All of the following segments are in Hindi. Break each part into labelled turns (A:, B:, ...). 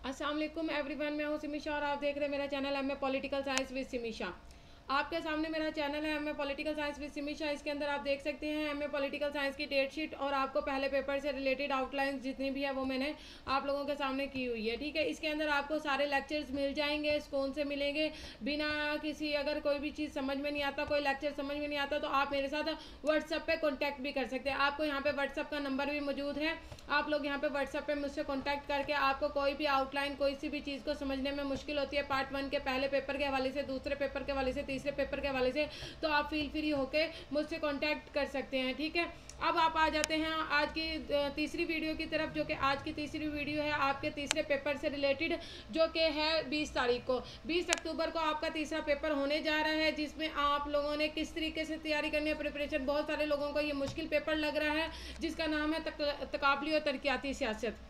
A: अस्सलाम वालेकुम एवरीवन, मैं हूं सिमीशा और आप देख रहे हैं मेरा channel MA political science with Simisha. आपके सामने मेरा चैनल है MA political science with Simisha. इसके अंदर आप देख सकते हैं एमए पॉलिटिकल साइंस की डेट शीट और आपको पहले पेपर से रिलेटेड आउटलाइंस जितनी भी है वो मैंने आप लोगों के सामने की हुई है। ठीक है, इसके अंदर आपको सारे लेक्चर्स मिल जाएंगे, कौन से मिलेंगे बिना किसी, अगर कोई भी चीज़ समझ में नहीं आता, कोई लेक्चर समझ में नहीं आता तो आप मेरे साथ व्हाट्सएप पे कॉन्टैक्ट भी कर सकते हैं। आपको यहाँ पे व्हाट्सएप का नंबर भी मौजूद है। आप लोग यहाँ पे व्हाट्सएप पे मुझसे कॉन्टैक्ट करके आपको कोई भी आउटलाइन, कोई सी भी चीज़ को समझने में मुश्किल होती है पार्ट 1 के पहले पेपर के हवाले से, दूसरे पेपर के हवाले से, तीसरे पेपर के हवाले से, तो आप फील फ्री होके मुझसे कांटेक्ट कर सकते हैं। ठीक है, अब आप आ जाते हैं आज की तीसरी वीडियो की तरफ, जो कि आज की तीसरी वीडियो है आपके तीसरे पेपर से रिलेटेड, जो कि है 20 तारीख को, 20 अक्टूबर को आपका तीसरा पेपर होने जा रहा है, जिसमें आप लोगों ने किस तरीके से तैयारी करनी है, प्रिपरेशन। बहुत सारे लोगों को ये मुश्किल पेपर लग रहा है जिसका नाम है तकाबली और तरक्याती सियासत।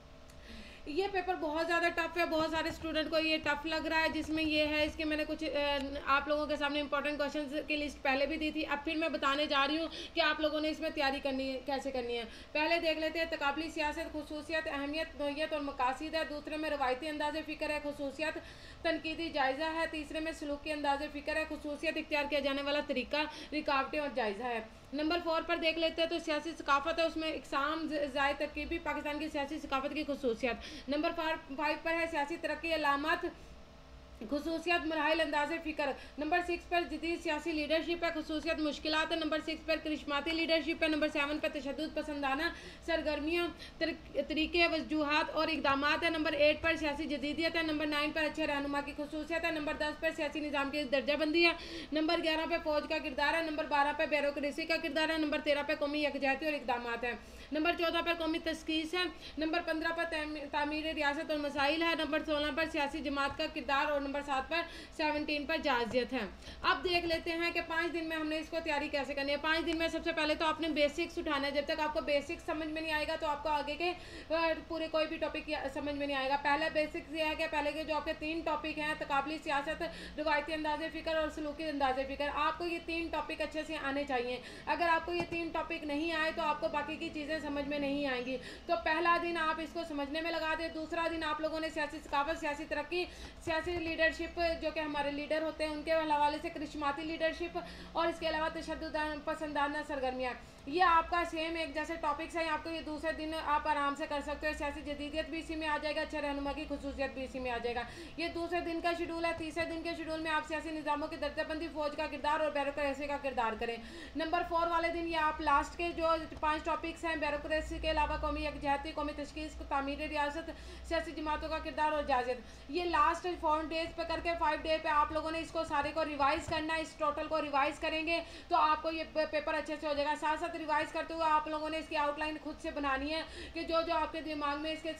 A: ये पेपर बहुत ज़्यादा टफ है, बहुत सारे स्टूडेंट को ये टफ लग रहा है। जिसमें ये है, इसके मैंने कुछ आप लोगों के सामने इंपॉर्टेंट क्वेश्चंस की लिस्ट पहले भी दी थी, अब फिर मैं बताने जा रही हूँ कि आप लोगों ने इसमें तैयारी करनी है, कैसे करनी है। पहले देख लेते हैं तकाबली सियासत, खुसूसियत, अहमियत, नोयत और मकासद है। दूसरे में रवायती अंदाज़ फ़िक्र है, खुसूसियत तनकीदी जायज़ा है। तीसरे में सलूकी अंदाज़ फ़िक्र है, खुसूसियत इख्तियार किया जाने वाला तरीका, रिकावटें और जायज़ा है। नंबर 4 पर देख लेते हैं तो सियासी सकाफत है, उसमें इकसाम ज़ाय तरकीबी पाकिस्तान की सियासी सकाफत की खुसूसियत। नंबर 5 पर है सियासी तरक्की, अलामत, खुसूसियत, मराहिल अंदाज़ फ़िक्र। नंबर 6 पर जदीद सियासी लीडरशिप है, खुसूसियत, मुश्किलात है। नंबर 6 पर करिश्माती लीडरशिप है। नंबर 7 पर तशद्दुद पसंदाना सरगर्मियाँ, तरीके, वजूहात और इकदाम है। नंबर 8 पर सियासी जदीदियत है। नंबर 9 पर अच्छे रहनुमा की खुसूसियत है। नंबर 10 पर सियासी निज़ाम की दर्जाबंदी है। नंबर 11 पर फ़ौज का किरदार है। नंबर 12 पर ब्यूरोक्रेसी का किरदार है। नंबर 13 पर कौमी यकजहती और इकदाम है। नंबर 14 पर कौमी तस्कीस है। नंबर 15 पर तामीर रियासत और मसाइल है। नंबर 16 पर सियासी जमात का किरदार और नंबर 7 पर 17 पर जाजियत है। अब देख लेते हैं कि 5 दिन में हमने इसको तैयारी कैसे करनी है। 5 दिन में सबसे पहले तो आपने बेसिक्स उठाना है। जब तक आपको बेसिक्स समझ में नहीं आएगा तो आपको आगे के पूरे कोई भी टॉपिक समझ में नहीं आएगा। पहला बेसिक्स ये है कि पहले के जो आपके 3 टॉपिक हैं, तकाबली सियासत, रिवायती अंदाज़े फ़िक्र और सलूकी अंदाज़े फ़िक्र, आपको ये 3 टॉपिक अच्छे से आने चाहिए। अगर आपको ये 3 टॉपिक नहीं आए तो आपको बाकी की चीज़ें समझ में नहीं आएंगी। तो पहला दिन आप इसको समझने में लगा दें। दूसरा दिन आप लोगों ने सियासी सकाफत, सियासी तरक्की, सियासी लीडरशिप, जो कि हमारे लीडर होते हैं उनके हवाले से करिश्माती लीडरशिप, और इसके अलावा तशद्दुद पसंदाना सरगर्मियाँ, ये आपका सेम एक जैसे टॉपिक्स हैं। आपको ये दूसरे दिन आप आराम से कर सकते हो। सियासी जदीदियत भी इसी में आ जाएगा, अच्छा रहनुमा की खुसूसियत भी इसी में आ जाएगा। ये दूसरे दिन का शेड्यूल है। तीसरे दिन के शेड्यूल में आप सियासी निज़ामों की दर्जाबंदी, फ़ौज का किरदार और ब्यूरोक्रेसी का किरदार करें। नंबर 4 वाले दिन ये आप लास्ट के जो 5 टॉपिक्स हैं, ब्यूरोक्रेसी के अलावा कौमी यकजहती, कौमी तशकीस, तामीर रियासत, सियासी जमातों का किरदार और जायज़त, ये लास्ट 4 डेज पे करके 5 डे पे आप लोगों ने इसको सारे को रिवाइज़ करना है। इस टोटल को रिवाइज़ करेंगे तो आपको ये पेपर अच्छे से हो जाएगा। साथ साथ रिवाइज़ करते हुए आप लोगों ने इसकी आउटलाइन खुद से बनानी है कि जो जो आपके दिमाग में इसके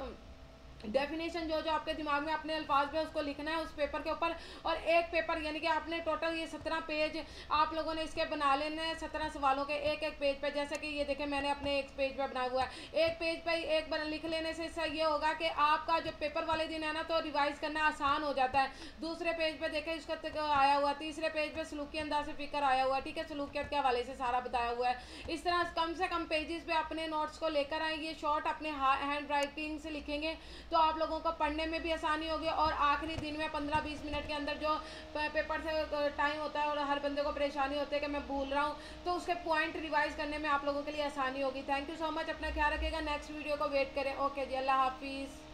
A: डेफिनेशन जो जो आपके दिमाग में अपने अल्फाज में उसको लिखना है उस पेपर के ऊपर। और एक पेपर यानी कि आपने टोटल ये 17 पेज आप लोगों ने इसके बना लेने हैं, 17 सवालों के एक एक पेज पे। जैसे कि ये देखें मैंने अपने एक पेज पे बनाया हुआ है। एक पेज पे एक बार लिख लेने से इससे ये होगा कि आपका जो पेपर वाले दिन है ना तो रिवाइज करना आसान हो जाता है। दूसरे पेज पे देखें इसका आया हुआ, तीसरे पेज पे सलूकी अंदाज़ फ़िक्र आया हुआ, ठीक है, सलूकियत के हवाले से सारा बताया हुआ है। इस तरह कम से कम पेजेस पे अपने नोट्स को लेकर आए। ये शॉर्ट अपने हैंड राइटिंग से लिखेंगे तो आप लोगों को पढ़ने में भी आसानी होगी। और आखिरी दिन में 15-20 मिनट के अंदर जो पेपर से टाइम होता है और हर बंदे को परेशानी होती है कि मैं भूल रहा हूँ, तो उसके पॉइंट रिवाइज करने में आप लोगों के लिए आसानी होगी। थैंक यू सो मच, अपना ख्याल रखिएगा। नेक्स्ट वीडियो को वेट करें। ओके जी, अल्लाह हाफिज़।